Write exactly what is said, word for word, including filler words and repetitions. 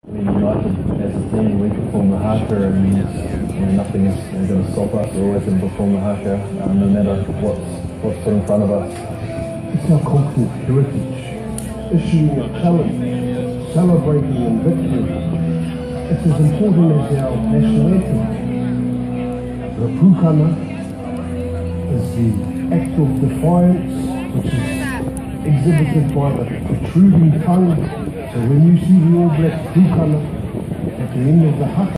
We united as a team. We perform the Haka, and you know, nothing is going to stop us. We're always going to perform the Haka, uh, no matter what's what's put in front of us. It's our cultural heritage, issuing a challenge, celebrating in victory. It's as important as our national anthem. The pukana is the act of defiance, which is exhibited by the protruding tongue. So when you see the All Black pukana at the end of the Haka,